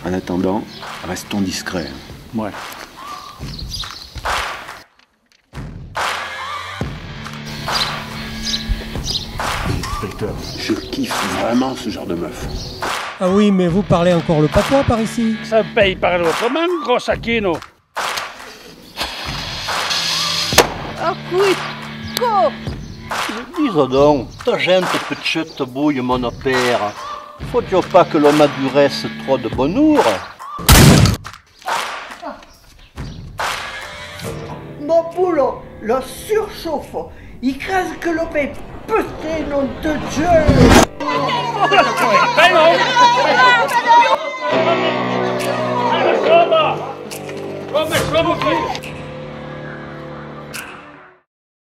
En attendant, restons discrets. Ouais. Inspecteur, je kiffe vraiment ce genre de meuf. Ah oui, mais vous parlez encore le patois par ici. Ça paye par autrement, gros saquino. Ah oui, co! Dis donc, ta gente petite bouille, mon père. Faut-il pas que l'homme aduresse trop de bonheur? Mon boulot, le surchauffe. Il crase que l'homme est pété, nom de Dieu. Come